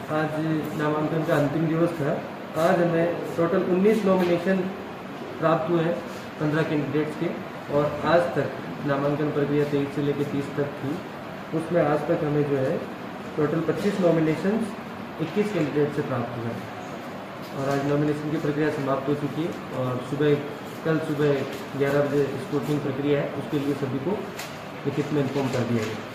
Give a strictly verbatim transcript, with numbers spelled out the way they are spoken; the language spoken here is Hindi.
आज नामांकन का अंतिम दिवस था। आज हमें टोटल उन्नीस नॉमिनेशन प्राप्त हुए हैं पंद्रह कैंडिडेट्स के, और आज तक नामांकन प्रक्रिया तेईस से लेकर तीस तक थी। उसमें आज तक हमें जो है टोटल पच्चीस नॉमिनेशन इक्कीस कैंडिडेट से प्राप्त हुए हैं, और आज नॉमिनेशन की प्रक्रिया समाप्त हो चुकी है। और सुबह कल सुबह ग्यारह बजे स्क्रूटनिंग प्रक्रिया है, उसके लिए सभी को लिखित में इन्फॉर्म कर दिया गया।